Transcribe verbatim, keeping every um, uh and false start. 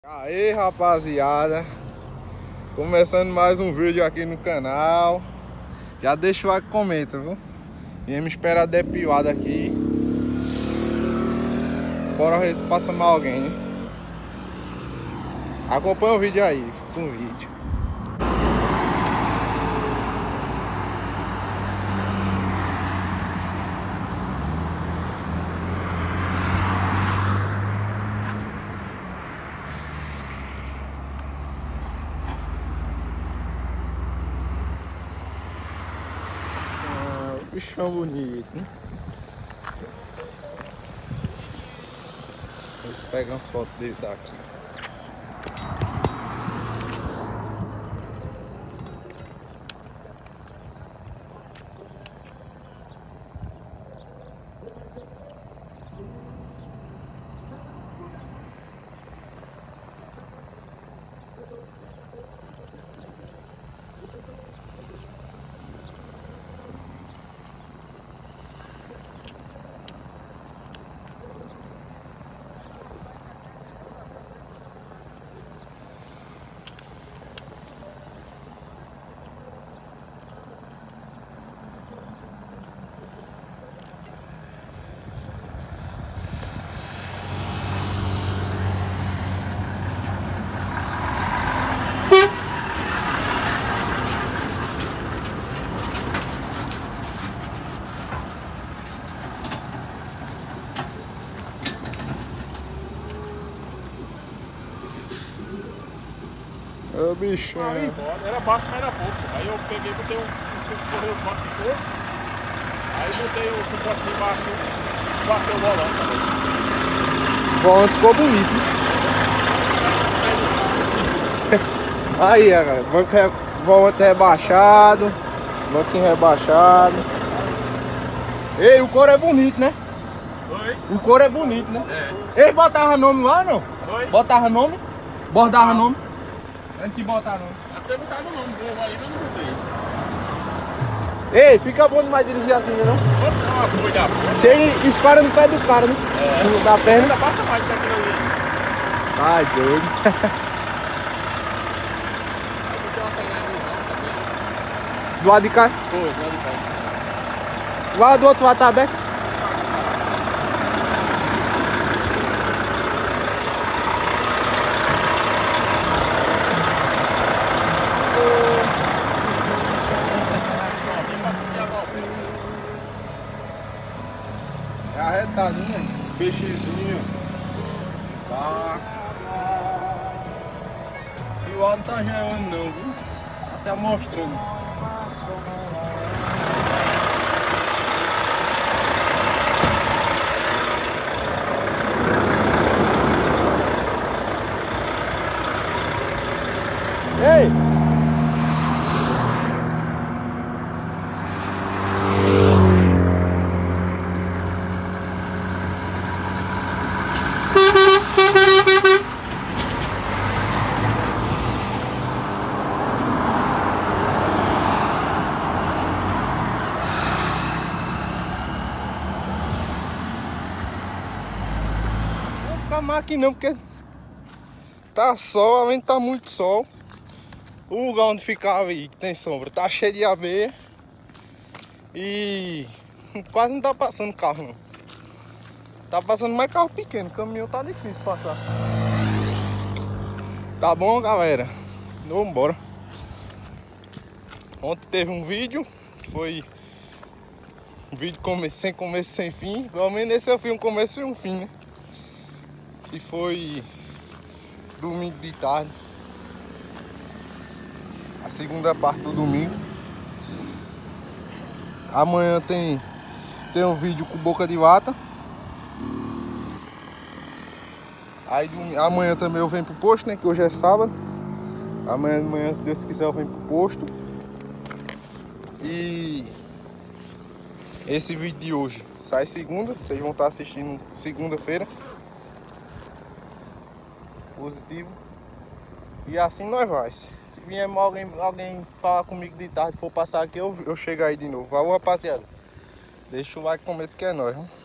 Aí, rapaziada, começando mais um vídeo aqui no canal. Já deixa o like e comenta, viu? Viemos esperar depilado aqui. Bora ver se passa mal alguém, né? Acompanha o vídeo aí, com o vídeo. Bichão bonito, né? Eles pegam as fotos dele daqui. Ô bichão. Aí, embora. Era baixo, mas era pouco. Aí eu peguei, botei um, um correio de cor. Aí botei o suporte embaixo, bateu o volante também. O volante ficou bonito, né? Aí, galera, volante rebaixado, banquinho rebaixado. Ei, o couro é bonito, né? Oi? O couro é bonito, né? É. Ei, botava nome lá, não? Oi? Botava nome? Bordava nome? Antes de botar nome. Até botar no nome, vou aí, mas não botei. Ei, fica bom demais dirigir assim, né, não? Vamos dar uma coisa da porra. Chega e espara no pé do cara, né? É. No- Da perna. Ainda passa mais que aquilo ali. Ai, doido. Aí botei uma pegada de não também. Do lado de cá. Foi, do lado de cá. O lado do outro lado tá aberto. É arretadinha, peixezinho. Tá. E o áudio tá geando não, viu? Tá se amostrando. Ei! Não vou ficar mais aqui não, porque tá sol, além de tá muito sol. O lugar onde ficava aí, que tem sombra, tá cheio de abelha. E quase não tá passando carro não. Tá passando mais carro pequeno, o caminhão tá difícil passar. Tá bom, galera? Vamos embora. Ontem teve um vídeo, que foi um vídeo come- sem começo sem fim. Pelo menos esse eu fiz um começo e um fim, né? Que foi domingo de tarde. A segunda parte do domingo. Amanhã tem, tem um vídeo com boca de lata. Aí domingo, amanhã também eu venho pro posto, né? Que hoje é sábado. Amanhã de manhã, se Deus quiser, eu venho pro posto. E esse vídeo de hoje sai segunda. Vocês vão estar assistindo segunda-feira. Positivo. E assim nós vai. Se vier alguém, alguém falar comigo de tarde, for passar aqui, eu, eu chego aí de novo. Valeu, rapaziada. Deixa o like, comenta que é nóis, hein?